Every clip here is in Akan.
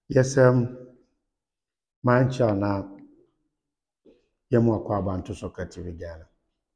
Yes, mancha na yɛmụ akɔ abanto soccer TV Ghana.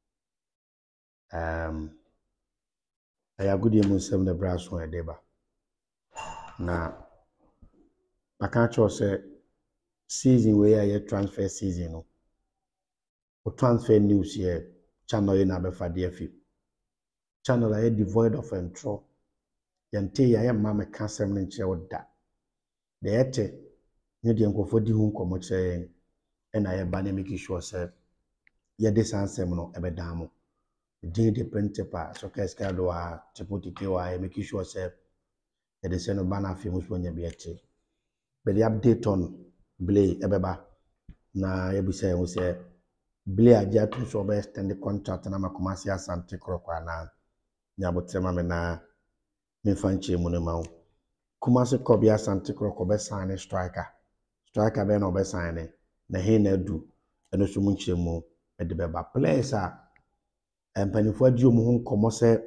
Ɛyɛ agodie mu nsɛm na bra so ɛde ba. Na maka kyerɛw sɛ season wei a yɛ transfer season no. O transfer news yɛ channel yi na bɛfa de afi. Channel a yɛ devoid of ntro. Yɛnte yɛ mma meka asɛm no nkyerɛ wo da. Deɛ yɛte ne deɛ nkɔfo di ho nkɔmmɔ kyerɛ yɛn ɛna yɛba ne make sure sɛ yɛde saa nsɛm no ɛbɛdan mo. Din the principal soccer scale wa tipotiki wa make sure say the send banner famous when you be at. But the update on Blay ebeba na yebisa we say Blay aja to so be extend the contract na makomasi Asante krokwa na nyabotrema me na me fanche mu ne ma Kumasi Kobby Asante krokwa be sign striker be no be sign na he na du eno so mu nchemu e de beba players a mpanifo adi omo ho nkɔmɔ sɛ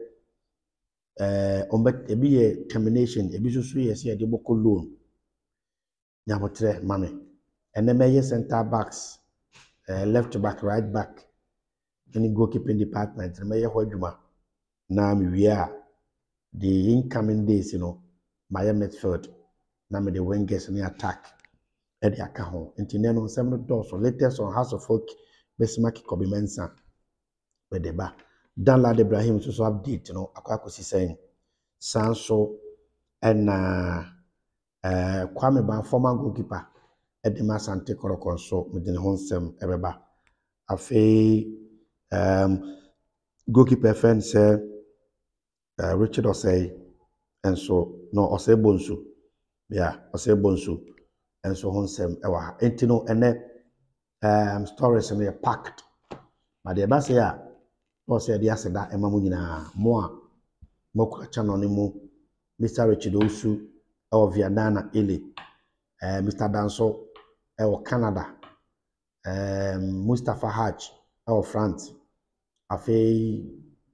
ebi yɛ termination ebi so yɛ sɛ yɛde bɔkɔ loan nyabotrɛ mame ɛnɛ mɛyɛ center backs left back right back any goalkeeping department mɛyɛ hɔ adwuma na mewie a the incoming days mayɛ midfield na me the wingers ne attack ɛde aka ho nti nɛ no nsɛm no dɔɔso latest on House of Folk Bismark Kobby Mensah the ba Danlad Ibrahim so update akwakosi saying sanso na Kwame Ban former goalkeeper Edema Asante Korokon so medine ho nsem ebeba afei goalkeeper fan say Richard Osei enso no Osei Bonsu Osei Bonsu enso ho nsem ewa ha entino ene stories no packed but the ba say also the aseda emamu nyina mo a mokura channel ni mu Mr. Richard Osu of Viadana Ile Mr. Danso of Canada Mustafa Haj of France afi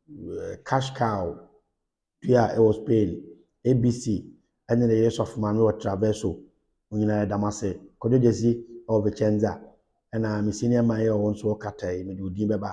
Cash Cow Pia of Spain ABC and the years of Mami or Traverso nyina damase kodo jesi of Vicenza and my senior mayor also kata me do beba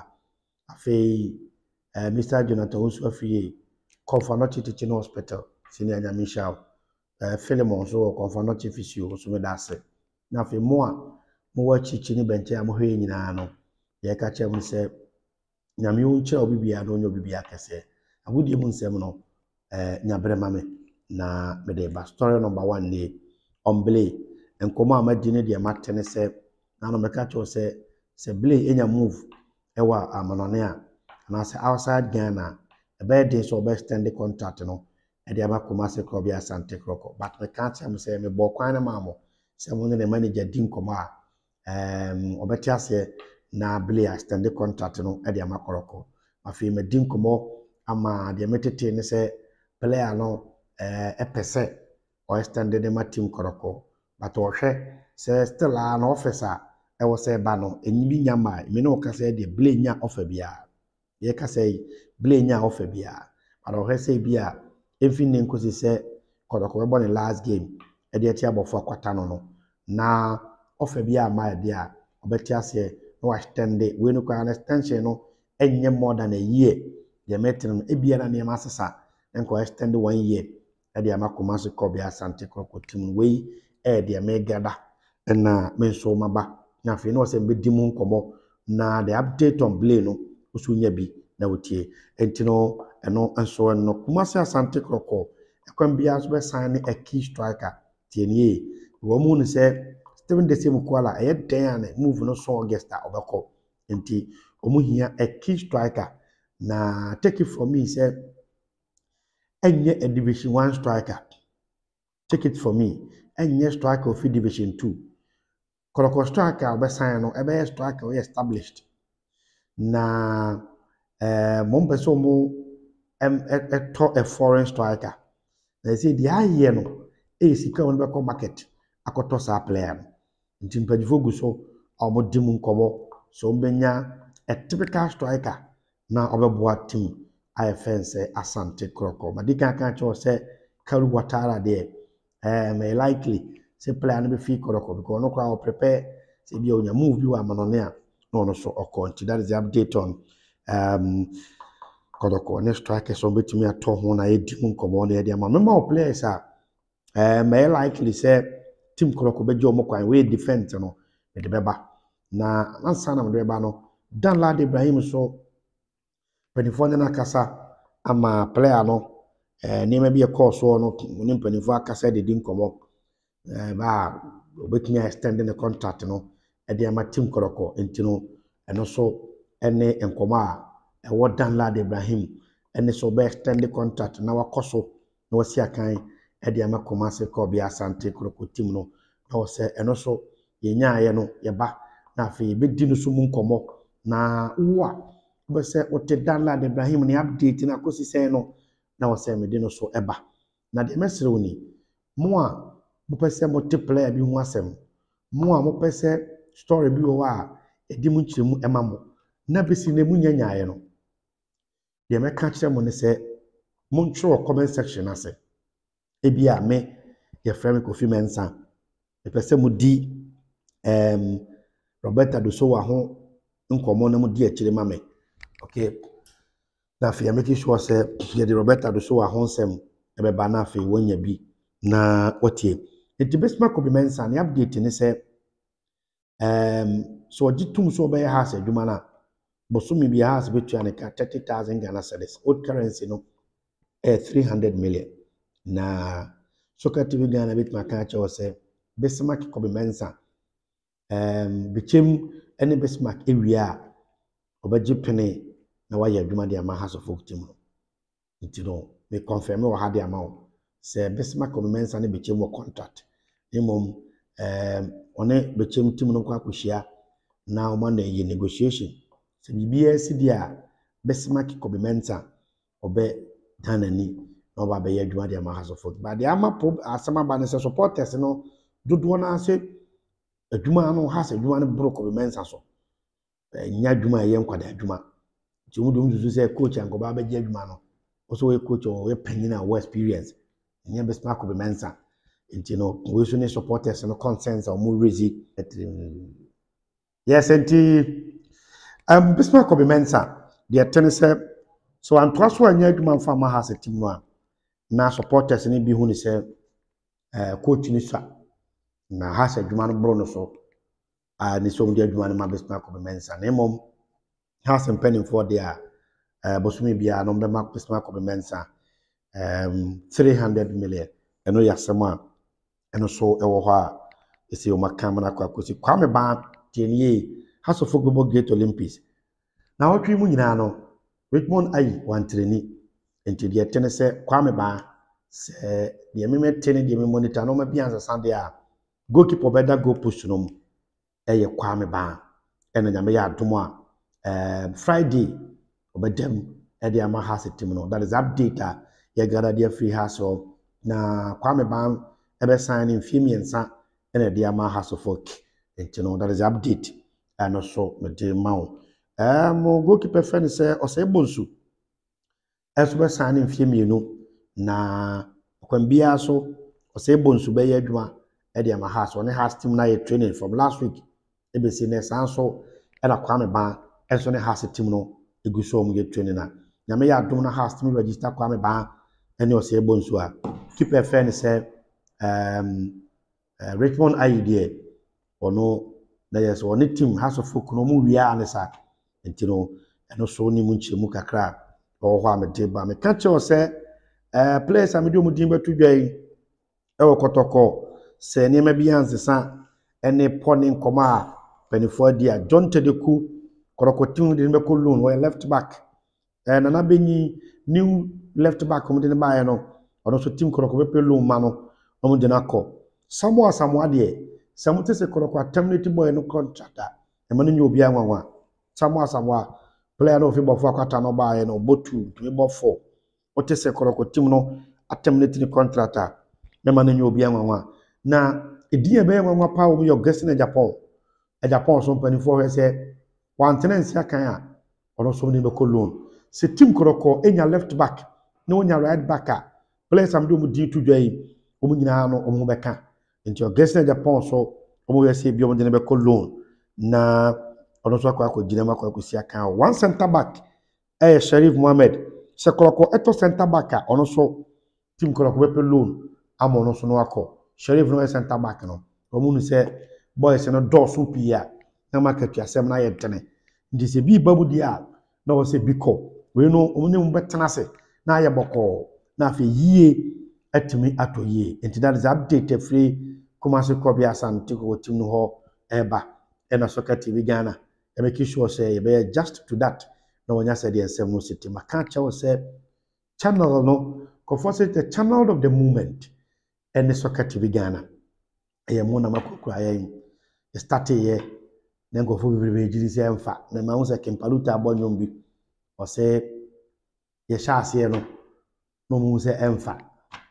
afi Mr. Jonathan Osu afi Confanoti Teaching Hospital senior Nyamisha Philemon so Confanoti Physio so me dase na afi mo a mo wa chichi ni benche a mo hwe nyina no ye ka che mo se nyame unche obibia no nyo bibia kese agudie mu nsem no nyabre mame na me de ba story number 1 ni omble enkomo amadi ne de matene se na no me ka che se Blay enya move ewa amanone a na se outside Ghana a bad day so best extend the contract no e de aba Kumasi Kobby Asante kroko but me can't am say me bo kwan na mamo se mo ne manager din komo a obeti ase na Blay extend the contract no e de ama kroko afi me din komo ama de metete ne se player no pese o extend the ma team kroko but o hwe se still an officer e wo se ba no enyi nyama me no ka se de Blay nya offer bia ye ka say Blay nya offer bia but o he say bia everything nkosi say Kotoko be born last game e de tia bofo akwata no na offer bia ma de a obeti ase no extend we no kwa extension no enye more than a year the metin e bia na ma asesa enko extend 1 year e de ama Kumasi Kobby Asante kroko tim we e de me gada na me so maba na fe no se mbedi mu nkomo na the update on Blay no usunya bi na wotie entino eno enso no Kumasi Asante kroko ekwan bia so be sign a key striker tienie wo mu no se Steven the same kwala e den an move no so August obeko enti omu hia a key striker na take it from me say enye a division 1 striker take it from me enye striker of division 2 Kotoko striker obe sign no ebe striker we established na mo mpeso mo a foreign striker they say the aye no e sika won be ko market akoto sa player nti mpadifo gu so omodim nkomo so mbenya a typical striker na obeboa team IFNS Asante kroko madika kan cho say Karu Watara there may likely say player no be free Kotoko because no crowd prepare say be on your move you amanone a no so okon. That is the update on Kotoko. Next strike so betimi ato ho na edi mu nkomo na edi ama mema players may likely say team Kotoko be jo mo kwan we defense no de beba na ansa na de beba no Danlad Ibrahim so penifo na kasa ama player no nima bi e course no ni penifo akasa de din komo ba obetumi extend the contract no e de ama team Kotoko entino eno so ene enkomo a e wo Danlad Ibrahim ene so be extend the contract na wakoso na wasi akan e de ama Kumasi Kobby Asante Kotoko team no na wose eno so yenyaye no ye ba na afi be di no so mu nkomo na wo be se ote Danlad Ibrahim ni update na kosi se no na wose me di no so eba na de mesere oni mo a mo pese multiplayer bi ho asem mo a mo pese story bi wo a edi mu nchiremu ema mo na besi na mu nyanyaye no de me ka kire mo ne se mo ntro comment section ase ebi a me ye frame Kofi Mensah e pese mo di Roberta do so wa ho nkomo na mo di akire ma me okay na fi make sure say ye di Roberta do so wa ho nsem e be ba na fi wonya bi na otie enti Bismark Kobby Mensah ni update ni say so ogitum so be ha se dwuma na bosumi bi ha se betua ne ka 30,000 Ghana cedis old currency no 300 million na Soccer TV Ghana bit maka cha say Bismark Kobby Mensah bichem ene Bismark ewia obaji pene na waya adwuma de ama House of Folk team no nti no me confirm we ha de ama o say Bismark Kobby Mensah ne bichem wo contract emom one bichem team no kwa akohia na o ma na ye negotiation se bibia si dia Bismark Kobby Mensah obe danani na oba be ye adwuma de ama House of Folk ba de ama asama ba ne supporters no dodo na ase adwuma no ha se adwuma no bro Kobby Mensah so nya adwuma ye nkwada adwuma ti mu dum zuzu se coach anko ba je adwuma no also we coach o we panyin a we experience nya Bismark Kobby Mensah nti no we so ne supporters no consensus o mu raise yes nti Bismark Kobby Mensah de atene se so anto so anya adwuma mfa ma ha se team no a na supporters ne bi hu ni se coach ni sa na ha se adwuma no bro no so ni so ndi adwuma no ma Bismark Kobby Mensah na mom ha se penning for there bosumi bia no be ma Bismark Kobby Mensah 300 million eno yasema eno so ewo ho a esi o makam na kwa kosi kwame ba tienie House of Folk Great Olympics na wotwe mu nyina no Richmond ayi wantreni enti de tene se kwame ba se de meme tene de me monitor no ma bia Asante a goalkeeper beda go push no eye kwame ba ena nyame ya adomo a Friday obedem e de ama House team no that is update a ye gara de free House na kwame ba ebe sign in fiemiensa ena de ama House of Folk enti no that is update and also me de mawo mo goalkeeper friend say o say bonsu eso be sign in fiemienu na kwambia so o say bonsu be ye adwuma e de ama House one House team na ye training from last week e be say na sanso e na kwame ba enso ne House team no eguso om ye training na nyame ya adom na House team register kwame ba ene o say bonsu a keeper friend say Richmond idea ono na yes one team House of Folk no mu wia anesa enti no eno so ni mu nchemu kakra o ho amede ba me ka che o say players amede mu din betu dwan e wo Kotoko se ne ma bi ansesa ene poni nkoma a penifo dia John Tedeku Kotoko team de be ko loan we left back na benyi new left back mu de ba ye no ono so team Kotoko be pe loan ma no o mu de na ko Samoa de samuti se Kotoko terminate boy no contract e ma no nyi obi anwanwa Samoa player no fi bofo akwata no ba ye no botu to be 4 ote se Kotoko team no terminate the contract e ma no nyi obi anwanwa na ediye be anwanwa pa o yo guest na Japan so panifo he se wan tenancy akan a ono so ni be ko loan se team Kotoko enya left back na onya right back a players am do mu di to dwai o mu nyina no o mu beka nti Augustine Japan so omo yɛ sɛ bi omo de ne bɛkɔ loan na ɔno so akɔ gyina mu akɔ si aka one center back Sharif Mohammed sɛ Kotoko ɛtɔ center back a ɔno so team Kotoko bɛpɛ loan ama ɔno so no akɔ Sharif no yɛ center back no ɔmo nu sɛ boys no dɔɔso pii a na market asɛm na yɛ tene nti sɛ bi babu di a na wɔ sɛ bi kɔ we no ɔmo ne mu bɛtena sɛ na ayɛ bɔkɔɔ na afɛ yie atumi atɔ yie nti that is update free Kumasi Kobby Asante ko team no hɔ ɛba ɛna Soccer TV Ghana make sure say you be just to that na wonya say the nsɛm no city maka kyɛw sɛ channel no kɔfɔ sɛ the channel of the movement ɛne Soccer TV Ghana ɛyɛ mo na makokura yɛn start yɛ na nkɔfɔ bebrebe gyiri sɛ mfa na ma ho sɛ Kempaluta abɔnwom bi ɔsɛ yɛ hyɛ aseɛ no no mu sɛ ɛmfa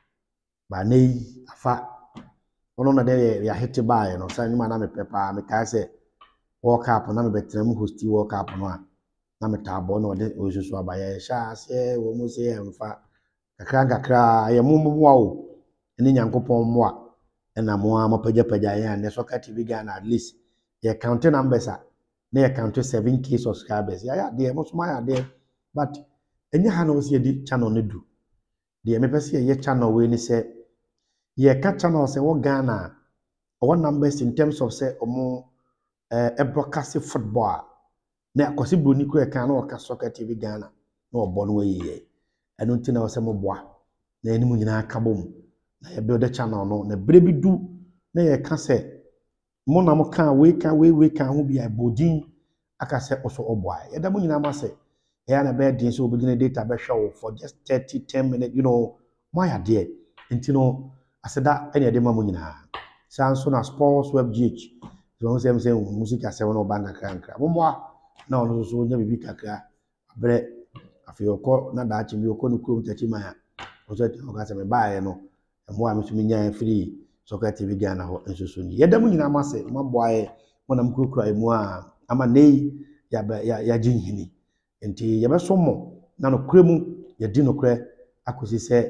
ba nei afa ono na de ya hit by no say nyuma na me pepa me kai say World Cup na me betrem host World Cup no a na me taabo na de osusu abaye sha ase wo mu say emfa kakra ye mu o ene nyankopon mo a na mo a mapagya ye and Soccer TV Ghana at least ye count numbers a na ye count 7K subscribers ya de mo so ya de but enye ha na wo say di channel no du de me pese ye channel we ni say ye ka channel say wo Ghana our numbers in terms of say omo broadcast football na akwasi broni ko e kan na o ka Soccer TV Ghana na obo no ye eno nti na wo say mo boa na eni mu nyina aka bom na ye build the channel no na bre bi du na ye ka say mo na mo kan we kan ho bia bodin aka say oso oboa ye da mo nyina ma say ya na be din so obigina data be hwe for just 10 minutes you know my idea nti no aseda ene de ma mo nyina sanso na sports web gh so say music asem no banga krankra mo na ono so nya bibi kakra abre afioko na da chi bi okọ no krom tachi ma o so te o ka se me baaye no mo a me so me nya free Soccer TV Ghana ho enso ni yeda mo nyina ma se mo boaye mo na mkukura emu a ama nei ya jinhini nti ye be so mo na no kremu ye di no kre akosi se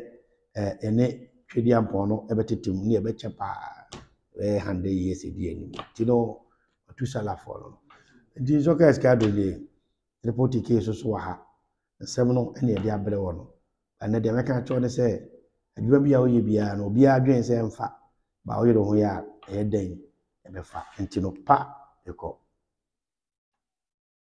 ene twedi ampon no ebetetem ni ebeche pa hande years di ani ti no tu sala for no nti Soccer ska do le report case so ha nsem no ene ye di abre wo no ane de meka cho ne se adwuma bia wo ye bia no bia adwen se mfa ba wo ye ho ya e den ebefa nti no pa eko